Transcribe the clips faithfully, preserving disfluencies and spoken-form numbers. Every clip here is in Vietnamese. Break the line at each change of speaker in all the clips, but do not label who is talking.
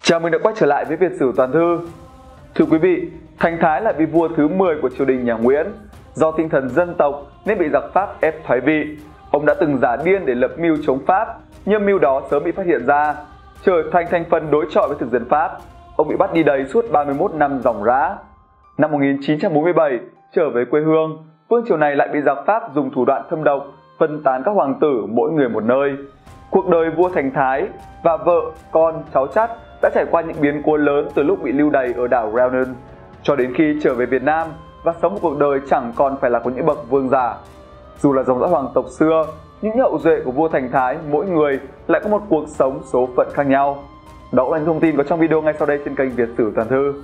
Chào mừng đã quay trở lại với Việt Sử Toàn Thư. Thưa quý vị, Thành Thái là vị vua thứ mười của triều đình nhà Nguyễn. Do tinh thần dân tộc nên bị giặc Pháp ép thoái vị. Ông đã từng giả điên để lập mưu chống Pháp, nhưng mưu đó sớm bị phát hiện ra. Trở thành thành phần đối chọi với thực dân Pháp, ông bị bắt đi đầy suốt ba mươi mốt năm ròng rã. Năm một nghìn chín trăm bốn mươi bảy, trở về quê hương, vương triều này lại bị giặc Pháp dùng thủ đoạn thâm độc, phân tán các hoàng tử mỗi người một nơi. Cuộc đời vua Thành Thái và vợ, con, cháu chắt đã trải qua những biến cố lớn từ lúc bị lưu đày ở đảo Reunion cho đến khi trở về Việt Nam và sống một cuộc đời chẳng còn phải là của những bậc vương giả. Dù là dòng dõi hoàng tộc xưa, những hậu duệ của vua Thành Thái mỗi người lại có một cuộc sống số phận khác nhau. Đó cũng là những thông tin có trong video ngay sau đây trên kênh Việt Sử Toàn Thư.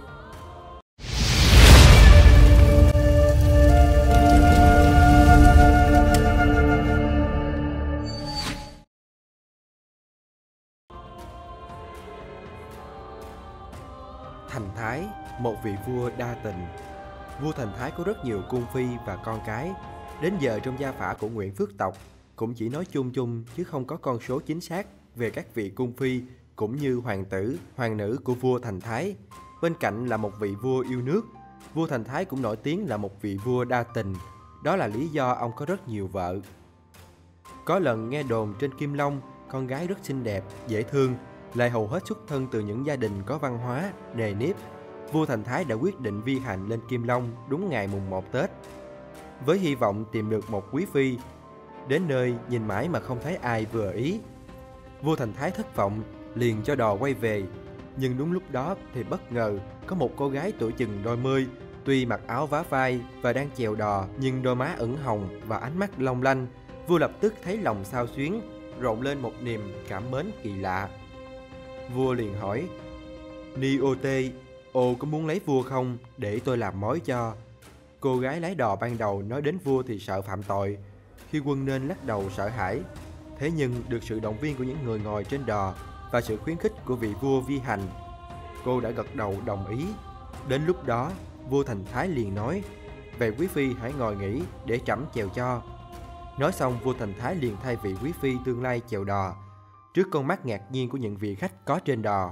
Thành Thái, một vị vua đa tình. Vua Thành Thái có rất nhiều cung phi và con cái. Đến giờ trong gia phả của Nguyễn Phước tộc cũng chỉ nói chung chung chứ không có con số chính xác về các vị cung phi cũng như hoàng tử, hoàng nữ của vua Thành Thái. Bên cạnh là một vị vua yêu nước, vua Thành Thái cũng nổi tiếng là một vị vua đa tình. Đó là lý do ông có rất nhiều vợ. Có lần nghe đồn trên Kim Long, con gái rất xinh đẹp, dễ thương, lại hầu hết xuất thân từ những gia đình có văn hóa, nề nếp. Vua Thành Thái đã quyết định vi hành lên Kim Long đúng ngày mùng một Tết, với hy vọng tìm được một quý phi. Đến nơi nhìn mãi mà không thấy ai vừa ý. Vua Thành Thái thất vọng, liền cho đò quay về. Nhưng đúng lúc đó thì bất ngờ có một cô gái tuổi chừng đôi mươi, tuy mặc áo vá vai và đang chèo đò nhưng đôi má ửng hồng và ánh mắt long lanh. Vua lập tức thấy lòng xao xuyến, rộn lên một niềm cảm mến kỳ lạ. Vua liền hỏi: Ni ô tê, ô có muốn lấy vua không, để tôi làm mối cho. Cô gái lái đò ban đầu nói đến vua thì sợ phạm tội, khi quân nên lắc đầu sợ hãi. Thế nhưng được sự động viên của những người ngồi trên đò và sự khuyến khích của vị vua vi hành, cô đã gật đầu đồng ý. Đến lúc đó vua Thành Thái liền nói: Vậy quý phi hãy ngồi nghỉ để trẫm chèo cho. Nói xong vua Thành Thái liền thay vị quý phi tương lai chèo đò, trước con mắt ngạc nhiên của những vị khách có trên đò.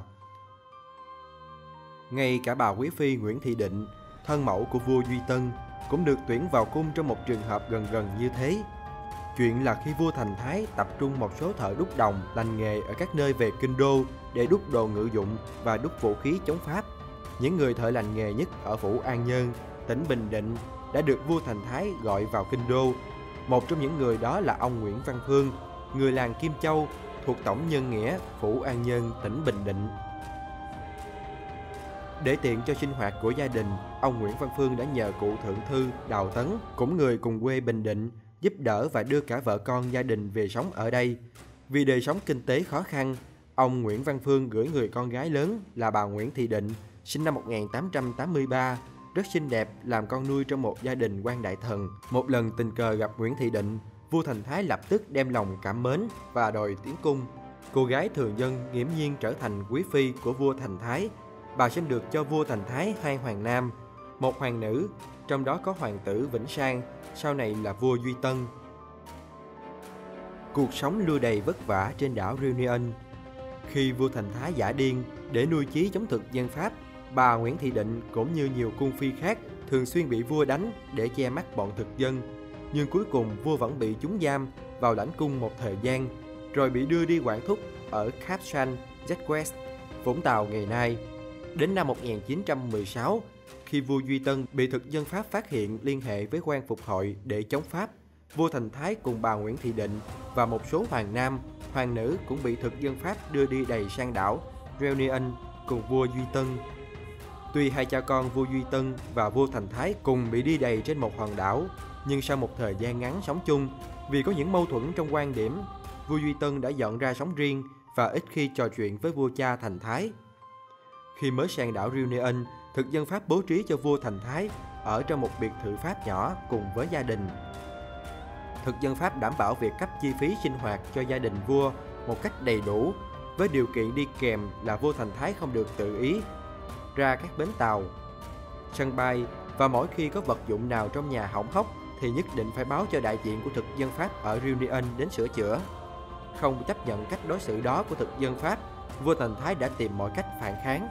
Ngay cả bà quý phi Nguyễn Thị Định, thân mẫu của vua Duy Tân, cũng được tuyển vào cung trong một trường hợp gần gần như thế. Chuyện là khi vua Thành Thái tập trung một số thợ đúc đồng lành nghề ở các nơi về kinh đô để đúc đồ ngự dụng và đúc vũ khí chống Pháp. Những người thợ lành nghề nhất ở phủ An Nhơn, tỉnh Bình Định đã được vua Thành Thái gọi vào kinh đô. Một trong những người đó là ông Nguyễn Văn Phương, người làng Kim Châu, thuộc tổng nhân nghĩa phủ An Nhơn, tỉnh Bình Định. Để tiện cho sinh hoạt của gia đình, ông Nguyễn Văn Phương đã nhờ cụ thượng thư Đào Tấn, cũng người cùng quê Bình Định, giúp đỡ và đưa cả vợ con gia đình về sống ở đây. Vì đời sống kinh tế khó khăn, ông Nguyễn Văn Phương gửi người con gái lớn là bà Nguyễn Thị Định, sinh năm một nghìn tám trăm tám mươi ba, rất xinh đẹp, làm con nuôi trong một gia đình quan đại thần. Một lần tình cờ gặp Nguyễn Thị Định, vua Thành Thái lập tức đem lòng cảm mến và đòi tiến cung. Cô gái thường dân nghiễm nhiên trở thành quý phi của vua Thành Thái. Bà sinh được cho vua Thành Thái hai hoàng nam, một hoàng nữ, trong đó có hoàng tử Vĩnh Sang, sau này là vua Duy Tân. Cuộc sống lưu đầy vất vả trên đảo Reunion. Khi vua Thành Thái giả điên để nuôi chí chống thực dân Pháp, bà Nguyễn Thị Định cũng như nhiều cung phi khác thường xuyên bị vua đánh để che mắt bọn thực dân. Nhưng cuối cùng vua vẫn bị chúng giam vào lãnh cung một thời gian, rồi bị đưa đi quản thúc ở Cap San, West, Vũng Tàu ngày nay. Đến năm một nghìn chín trăm mười sáu, khi vua Duy Tân bị thực dân Pháp phát hiện liên hệ với quan phục hội để chống Pháp, vua Thành Thái cùng bà Nguyễn Thị Định và một số hoàng nam, hoàng nữ cũng bị thực dân Pháp đưa đi đày sang đảo Reunion cùng vua Duy Tân. Tuy hai cha con vua Duy Tân và vua Thành Thái cùng bị đi đày trên một hòn đảo, nhưng sau một thời gian ngắn sống chung, vì có những mâu thuẫn trong quan điểm, vua Duy Tân đã dọn ra sống riêng và ít khi trò chuyện với vua cha Thành Thái. Khi mới sang đảo Reunion, thực dân Pháp bố trí cho vua Thành Thái ở trong một biệt thự Pháp nhỏ cùng với gia đình. Thực dân Pháp đảm bảo việc cấp chi phí sinh hoạt cho gia đình vua một cách đầy đủ, với điều kiện đi kèm là vua Thành Thái không được tự ý ra các bến tàu, sân bay, và mỗi khi có vật dụng nào trong nhà hỏng hóc thì nhất định phải báo cho đại diện của thực dân Pháp ở Reunion đến sửa chữa. Không chấp nhận cách đối xử đó của thực dân Pháp, vua Thành Thái đã tìm mọi cách phản kháng.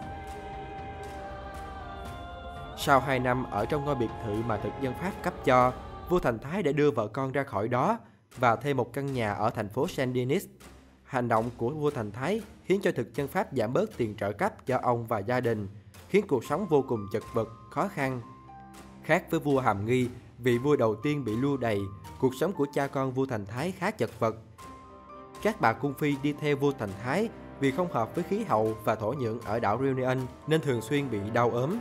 Sau hai năm ở trong ngôi biệt thự mà thực dân Pháp cấp cho, vua Thành Thái đã đưa vợ con ra khỏi đó và thuê một căn nhà ở thành phố Saint-Denis. Hành động của vua Thành Thái khiến cho thực dân Pháp giảm bớt tiền trợ cấp cho ông và gia đình, khiến cuộc sống vô cùng chật vật, khó khăn. Khác với vua Hàm Nghi, vị vua đầu tiên bị lưu đày, cuộc sống của cha con vua Thành Thái khá chật vật. Các bà cung phi đi theo vua Thành Thái vì không hợp với khí hậu và thổ nhưỡng ở đảo Réunion nên thường xuyên bị đau ốm.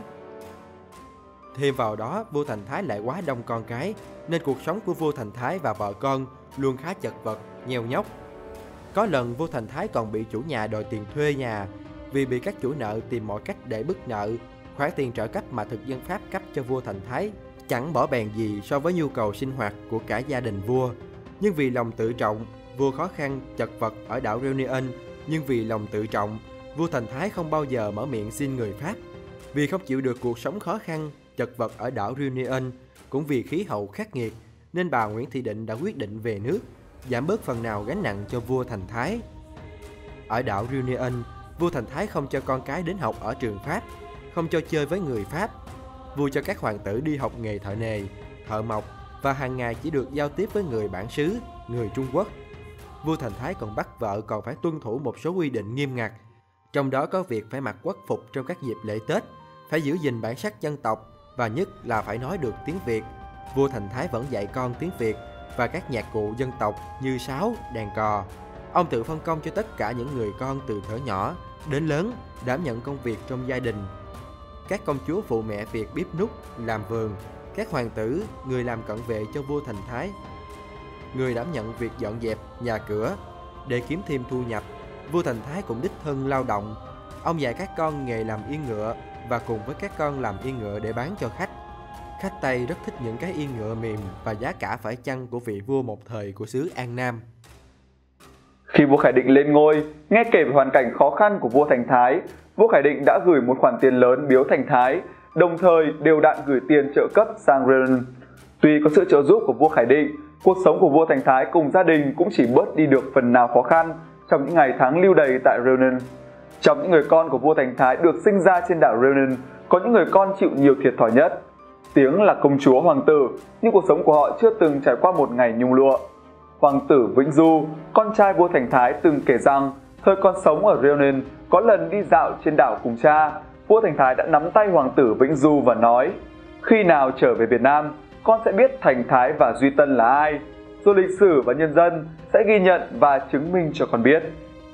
Thêm vào đó, vua Thành Thái lại quá đông con cái, nên cuộc sống của vua Thành Thái và vợ con luôn khá chật vật, nheo nhóc. Có lần vua Thành Thái còn bị chủ nhà đòi tiền thuê nhà, vì bị các chủ nợ tìm mọi cách để bức nợ. Khoản tiền trợ cấp mà thực dân Pháp cấp cho vua Thành Thái chẳng bỏ bèn gì so với nhu cầu sinh hoạt của cả gia đình vua. Nhưng vì lòng tự trọng, vua khó khăn, chật vật ở đảo Réunion, nhưng vì lòng tự trọng, vua Thành Thái không bao giờ mở miệng xin người Pháp. Vì không chịu được cuộc sống khó khăn, chật vật ở đảo Réunion, cũng vì khí hậu khắc nghiệt, nên bà Nguyễn Thị Định đã quyết định về nước, giảm bớt phần nào gánh nặng cho vua Thành Thái. Ở đảo Réunion, vua Thành Thái không cho con cái đến học ở trường Pháp, không cho chơi với người Pháp. Vua cho các hoàng tử đi học nghề thợ nề, thợ mộc và hàng ngày chỉ được giao tiếp với người bản xứ, người Trung Quốc. Vua Thành Thái còn bắt vợ còn phải tuân thủ một số quy định nghiêm ngặt, trong đó có việc phải mặc quốc phục trong các dịp lễ Tết, phải giữ gìn bản sắc dân tộc và nhất là phải nói được tiếng Việt. Vua Thành Thái vẫn dạy con tiếng Việt và các nhạc cụ dân tộc như sáo, đàn cò. Ông tự phân công cho tất cả những người con từ thuở nhỏ đến lớn đảm nhận công việc trong gia đình. Các công chúa phụ mẹ việc bếp núc, làm vườn, các hoàng tử, người làm cận vệ cho vua Thành Thái, người đảm nhận việc dọn dẹp nhà cửa. Để kiếm thêm thu nhập, vua Thành Thái cũng đích thân lao động. Ông dạy các con nghề làm yên ngựa và cùng với các con làm yên ngựa để bán cho khách. Khách Tây rất thích những cái yên ngựa mềm và giá cả phải chăng của vị vua một thời của xứ An Nam.
Khi vua Khải Định lên ngôi, nghe kể về hoàn cảnh khó khăn của vua Thành Thái, vua Khải Định đã gửi một khoản tiền lớn biếu Thành Thái, đồng thời đều đặn gửi tiền trợ cấp sang Réunion. Tuy có sự trợ giúp của vua Khải Định, cuộc sống của vua Thành Thái cùng gia đình cũng chỉ bớt đi được phần nào khó khăn trong những ngày tháng lưu đày tại Réunion. Trong những người con của vua Thành Thái được sinh ra trên đảo Réunion, có những người con chịu nhiều thiệt thòi nhất. Tiếng là công chúa hoàng tử, nhưng cuộc sống của họ chưa từng trải qua một ngày nhung lụa. Hoàng tử Vĩnh Du, con trai vua Thành Thái, từng kể rằng thời còn sống ở Réunion, có lần đi dạo trên đảo cùng cha, vua Thành Thái đã nắm tay hoàng tử Vĩnh Du và nói: "Khi nào trở về Việt Nam, con sẽ biết Thành Thái và Duy Tân là ai, rồi lịch sử và nhân dân sẽ ghi nhận và chứng minh cho con biết."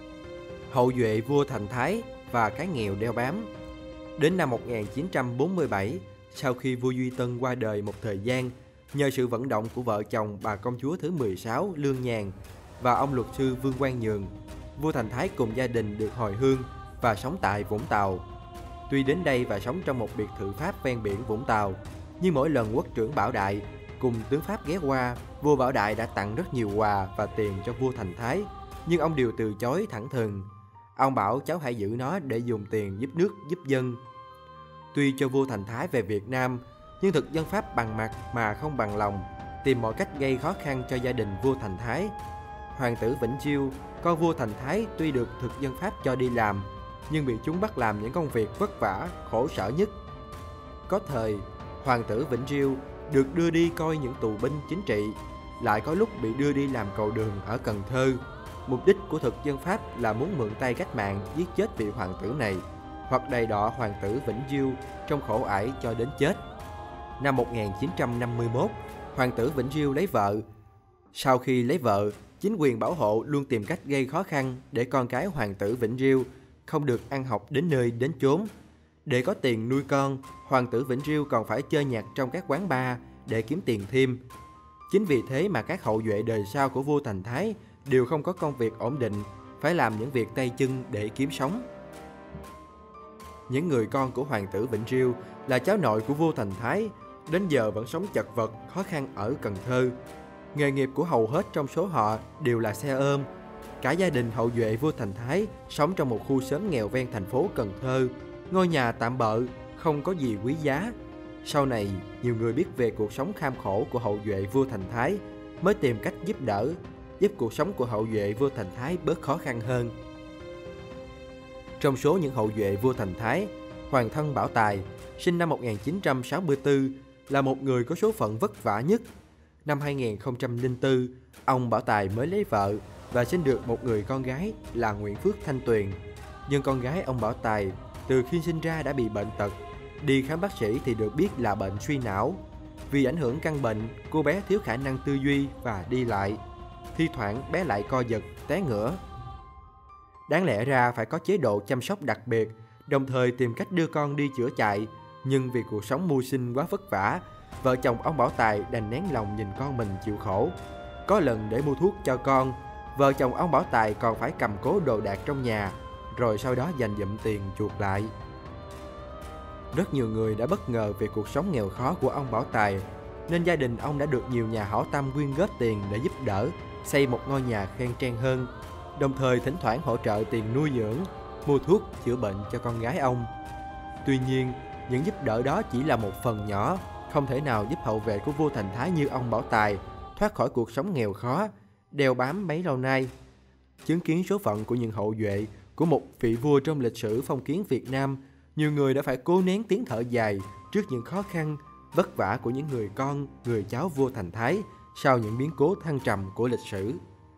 Hậu duệ vua Thành Thái và cái nghèo đeo bám. Đến năm một nghìn chín trăm bốn mươi bảy, sau khi vua Duy Tân qua đời một thời gian, nhờ sự vận động của vợ chồng bà công chúa thứ mười sáu Lương Nhàn và ông luật sư Vương Quang Nhường, vua Thành Thái cùng gia đình được hồi hương và sống tại Vũng Tàu. Tuy đến đây và sống trong một biệt thự Pháp ven biển Vũng Tàu, nhưng mỗi lần quốc trưởng Bảo Đại cùng tướng Pháp ghé qua, vua Bảo Đại đã tặng rất nhiều quà và tiền cho vua Thành Thái, nhưng ông đều từ chối thẳng thừng. Ông bảo cháu hãy giữ nó để dùng tiền giúp nước giúp dân. Tuy cho vua Thành Thái về Việt Nam, nhưng thực dân Pháp bằng mặt mà không bằng lòng, tìm mọi cách gây khó khăn cho gia đình vua Thành Thái. Hoàng tử Vĩnh Chiêu, con vua Thành Thái, tuy được thực dân Pháp cho đi làm, nhưng bị chúng bắt làm những công việc vất vả, khổ sở nhất. Có thời, hoàng tử Vĩnh Chiêu được đưa đi coi những tù binh chính trị, lại có lúc bị đưa đi làm cầu đường ở Cần Thơ. Mục đích của thực dân Pháp là muốn mượn tay cách mạng giết chết vị hoàng tử này, hoặc đầy đọa hoàng tử Vĩnh Chiêu trong khổ ải cho đến chết. Năm một nghìn chín trăm năm mươi mốt, hoàng tử Vĩnh Chiêu lấy vợ. Sau khi lấy vợ, chính quyền bảo hộ luôn tìm cách gây khó khăn để con cái hoàng tử Vĩnh Chiêu không được ăn học đến nơi đến chốn. Để có tiền nuôi con, hoàng tử Vĩnh Chiêu còn phải chơi nhạc trong các quán bar để kiếm tiền thêm. Chính vì thế mà các hậu duệ đời sau của vua Thành Thái đều không có công việc ổn định, phải làm những việc tay chân để kiếm sống. Những người con của hoàng tử Vĩnh Chiêu là cháu nội của vua Thành Thái, đến giờ vẫn sống chật vật, khó khăn ở Cần Thơ. Nghề nghiệp của hầu hết trong số họ đều là xe ôm. Cả gia đình hậu duệ vua Thành Thái sống trong một khu xóm nghèo ven thành phố Cần Thơ, ngôi nhà tạm bợ, không có gì quý giá. Sau này, nhiều người biết về cuộc sống kham khổ của hậu duệ vua Thành Thái, mới tìm cách giúp đỡ, giúp cuộc sống của hậu duệ vua Thành Thái bớt khó khăn hơn. Trong số những hậu duệ vua Thành Thái, Hoàng thân Bảo Tài, sinh năm một nghìn chín trăm sáu mươi tư, là một người có số phận vất vả nhất. Năm hai nghìn không trăm lẻ bốn, ông Bảo Tài mới lấy vợ và sinh được một người con gái là Nguyễn Phước Thanh Tuyền. Nhưng con gái ông Bảo Tài từ khi sinh ra đã bị bệnh tật. Đi khám bác sĩ thì được biết là bệnh suy não. Vì ảnh hưởng căn bệnh, cô bé thiếu khả năng tư duy và đi lại. Thi thoảng bé lại co giật, té ngửa. Đáng lẽ ra phải có chế độ chăm sóc đặc biệt, đồng thời tìm cách đưa con đi chữa chạy. Nhưng vì cuộc sống mưu sinh quá vất vả, vợ chồng ông Bảo Tài đành nén lòng nhìn con mình chịu khổ. Có lần để mua thuốc cho con, vợ chồng ông Bảo Tài còn phải cầm cố đồ đạc trong nhà, rồi sau đó dành dụm tiền chuộc lại. Rất nhiều người đã bất ngờ về cuộc sống nghèo khó của ông Bảo Tài, nên gia đình ông đã được nhiều nhà hảo tâm quyên góp tiền để giúp đỡ xây một ngôi nhà khang trang hơn, đồng thời thỉnh thoảng hỗ trợ tiền nuôi dưỡng, mua thuốc chữa bệnh cho con gái ông. Tuy nhiên, những giúp đỡ đó chỉ là một phần nhỏ, không thể nào giúp hậu vệ của vua Thành Thái như ông Bảo Tài thoát khỏi cuộc sống nghèo khó, đeo bám bấy lâu nay. Chứng kiến số phận của những hậu duệ của một vị vua trong lịch sử phong kiến Việt Nam, nhiều người đã phải cố nén tiếng thở dài trước những khó khăn, vất vả của những người con, người cháu vua Thành Thái sau những biến cố thăng trầm của lịch sử.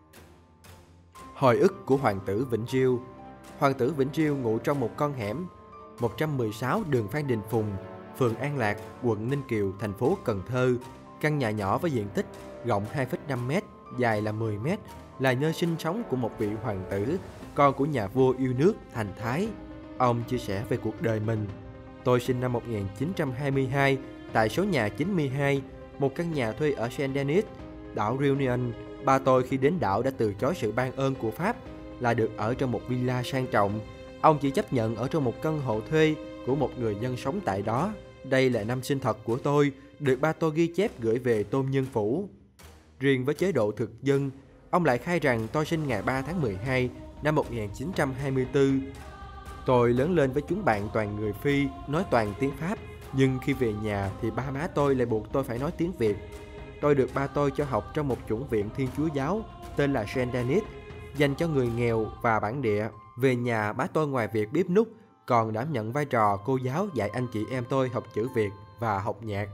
Hồi ức của Hoàng tử Vĩnh Riêu. Hoàng tử Vĩnh Riêu ngụ trong một con hẻm một trăm mười sáu đường Phan Đình Phùng, phường An Lạc, quận Ninh Kiều, thành phố Cần Thơ. Căn nhà nhỏ với diện tích rộng hai phẩy năm mét, dài là mười mét, là nơi sinh sống của một vị hoàng tử, con của nhà vua yêu nước Thành Thái. Ông chia sẻ về cuộc đời mình. Tôi sinh năm một nghìn chín trăm hai mươi hai tại số nhà chín mươi hai, một căn nhà thuê ở Saint Denis, đảo Réunion. Ba tôi khi đến đảo đã từ chối sự ban ơn của Pháp là được ở trong một villa sang trọng. Ông chỉ chấp nhận ở trong một căn hộ thuê của một người dân sống tại đó. Đây là năm sinh thật của tôi, được ba tôi ghi chép gửi về Tôn Nhân Phủ. Riêng với chế độ thực dân, ông lại khai rằng tôi sinh ngày ba tháng mười hai năm một nghìn chín trăm hai mươi tư. Tôi lớn lên với chúng bạn toàn người Phi, nói toàn tiếng Pháp, nhưng khi về nhà thì ba má tôi lại buộc tôi phải nói tiếng Việt. Tôi được ba tôi cho học trong một chủng viện Thiên Chúa giáo tên là Saint Denis, dành cho người nghèo và bản địa. Về nhà, má tôi ngoài việc bếp núc còn đảm nhận vai trò cô giáo dạy anh chị em tôi học chữ Việt và học nhạc.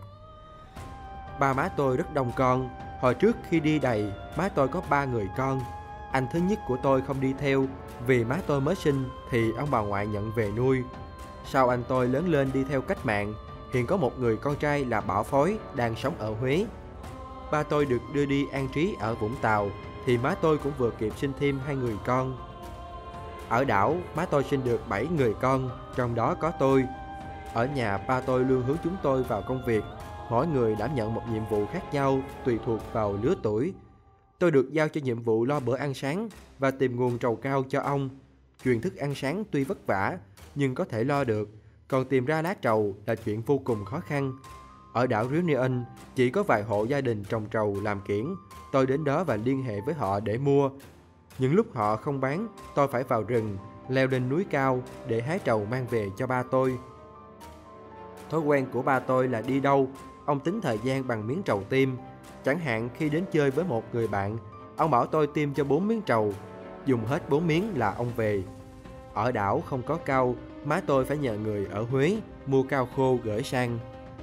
Ba má tôi rất đông con. Hồi trước khi đi đầy, má tôi có ba người con. Anh thứ nhất của tôi không đi theo vì má tôi mới sinh thì ông bà ngoại nhận về nuôi. Sau anh tôi lớn lên đi theo cách mạng, hiện có một người con trai là Bảo Phối đang sống ở Huế. Ba tôi được đưa đi an trí ở Vũng Tàu thì má tôi cũng vừa kịp sinh thêm hai người con. Ở đảo, má tôi sinh được bảy người con, trong đó có tôi. Ở nhà, ba tôi luôn hướng chúng tôi vào công việc, mỗi người đảm nhận một nhiệm vụ khác nhau tùy thuộc vào lứa tuổi. Tôi được giao cho nhiệm vụ lo bữa ăn sáng và tìm nguồn trầu cao cho ông. Truyền thức ăn sáng tuy vất vả nhưng có thể lo được, còn tìm ra lá trầu là chuyện vô cùng khó khăn. Ở đảo Réunion chỉ có vài hộ gia đình trồng trầu làm kiểng, tôi đến đó và liên hệ với họ để mua. Những lúc họ không bán, tôi phải vào rừng, leo lên núi cao để hái trầu mang về cho ba tôi. Thói quen của ba tôi là đi đâu, ông tính thời gian bằng miếng trầu tim. Chẳng hạn khi đến chơi với một người bạn, ông bảo tôi tiêm cho bốn miếng trầu, dùng hết bốn miếng là ông về. Ở đảo không có cau, má tôi phải nhờ người ở Huế mua cau khô gửi sang.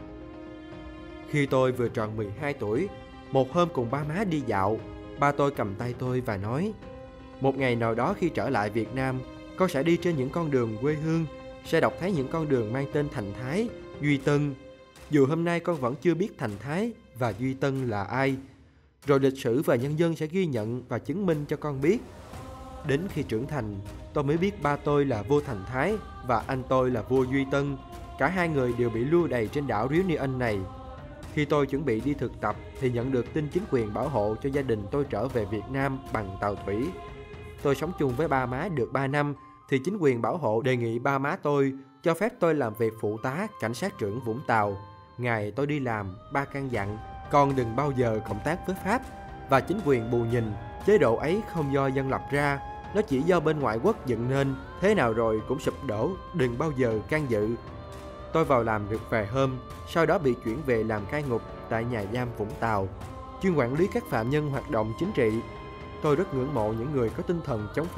Khi tôi vừa tròn mười hai tuổi, một hôm cùng ba má đi dạo, ba tôi cầm tay tôi và nói: một ngày nào đó khi trở lại Việt Nam, con sẽ đi trên những con đường quê hương, sẽ đọc thấy những con đường mang tên Thành Thái, Duy Tân. Dù hôm nay con vẫn chưa biết Thành Thái và Duy Tân là ai, rồi lịch sử và nhân dân sẽ ghi nhận và chứng minh cho con biết. Đến khi trưởng thành, tôi mới biết ba tôi là vua Thành Thái và anh tôi là vua Duy Tân. Cả hai người đều bị lưu đày trên đảo Réunion này. Khi tôi chuẩn bị đi thực tập thì nhận được tin chính quyền bảo hộ cho gia đình tôi trở về Việt Nam bằng tàu thủy. Tôi sống chung với ba má được ba năm thì chính quyền bảo hộ đề nghị ba má tôi cho phép tôi làm việc phụ tá cảnh sát trưởng Vũng Tàu. Ngày tôi đi làm, ba căn dặn con đừng bao giờ cộng tác với Pháp và chính quyền bù nhìn. Chế độ ấy không do dân lập ra, nó chỉ do bên ngoại quốc dựng nên, thế nào rồi cũng sụp đổ, đừng bao giờ can dự. Tôi vào làm được vài hôm, sau đó bị chuyển về làm cai ngục tại nhà giam Vũng Tàu, chuyên quản lý các phạm nhân hoạt động chính trị. Tôi rất ngưỡng mộ những người có tinh thần chống Pháp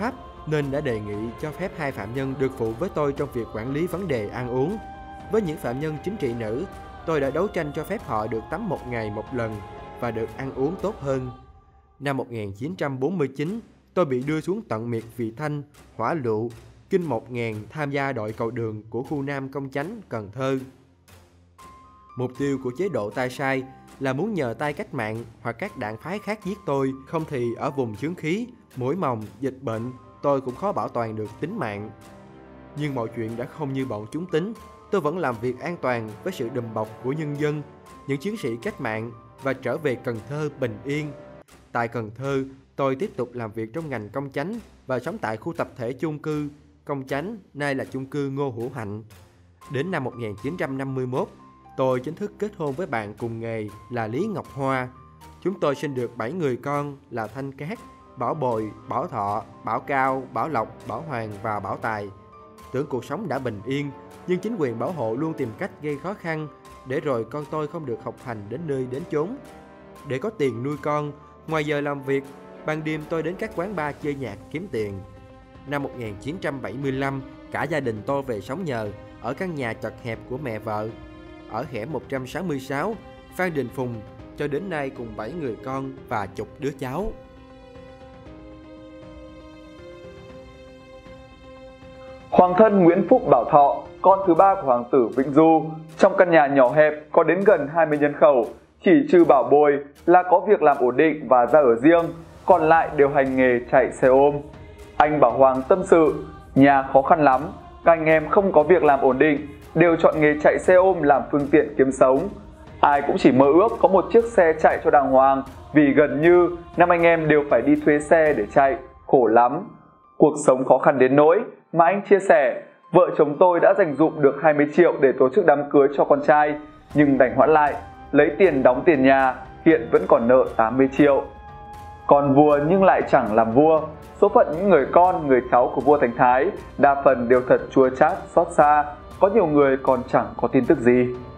nên đã đề nghị cho phép hai phạm nhân được phụ với tôi trong việc quản lý vấn đề ăn uống. Với những phạm nhân chính trị nữ, tôi đã đấu tranh cho phép họ được tắm một ngày một lần và được ăn uống tốt hơn. Năm một nghìn chín trăm bốn mươi chín, tôi bị đưa xuống tận miệt Vị Thanh, Hỏa Lựu, Kinh một nghìn tham gia đội cầu đường của khu Nam Công Chánh, Cần Thơ. Mục tiêu của chế độ tay sai là muốn nhờ tay cách mạng hoặc các đảng phái khác giết tôi, không thì ở vùng chướng khí, muỗi mồng, dịch bệnh, tôi cũng khó bảo toàn được tính mạng. Nhưng mọi chuyện đã không như bọn chúng tính. Tôi vẫn làm việc an toàn với sự đùm bọc của nhân dân, những chiến sĩ cách mạng và trở về Cần Thơ bình yên. Tại Cần Thơ, tôi tiếp tục làm việc trong ngành công chánh và sống tại khu tập thể chung cư Công Chánh, nay là chung cư Ngô Hữu Hạnh. Đến năm một nghìn chín trăm năm mươi mốt, tôi chính thức kết hôn với bạn cùng nghề là Lý Ngọc Hoa. Chúng tôi sinh được bảy người con là Thanh Cát, Bảo Bồi, Bảo Thọ, Bảo Cao, Bảo Lộc, Bảo Hoàng và Bảo Tài. Tưởng cuộc sống đã bình yên, nhưng chính quyền bảo hộ luôn tìm cách gây khó khăn, để rồi con tôi không được học hành đến nơi đến chốn. Để có tiền nuôi con, ngoài giờ làm việc, ban đêm tôi đến các quán bar chơi nhạc kiếm tiền. Năm một nghìn chín trăm bảy mươi lăm, cả gia đình tôi về sống nhờ ở căn nhà chật hẹp của mẹ vợ, ở hẻm một trăm sáu mươi sáu, Phan Đình Phùng, cho đến nay cùng bảy người con và chục đứa cháu.
Hoàng thân Nguyễn Phúc Bảo Thọ, con thứ ba của Hoàng tử Vĩnh Du, trong căn nhà nhỏ hẹp có đến gần hai mươi nhân khẩu, chỉ trừ Bảo Bồi là có việc làm ổn định và ra ở riêng, còn lại đều hành nghề chạy xe ôm. Anh Bảo Hoàng tâm sự, nhà khó khăn lắm, các anh em không có việc làm ổn định, đều chọn nghề chạy xe ôm làm phương tiện kiếm sống. Ai cũng chỉ mơ ước có một chiếc xe chạy cho đàng hoàng, vì gần như năm anh em đều phải đi thuê xe để chạy, khổ lắm. Cuộc sống khó khăn đến nỗi mà anh chia sẻ, vợ chồng tôi đã dành dụm được hai mươi triệu để tổ chức đám cưới cho con trai, nhưng đành hoãn lại, lấy tiền đóng tiền nhà, hiện vẫn còn nợ tám mươi triệu. Còn vua nhưng lại chẳng làm vua, số phận những người con, người cháu của vua Thành Thái đa phần đều thật chua chát, xót xa, có nhiều người còn chẳng có tin tức gì.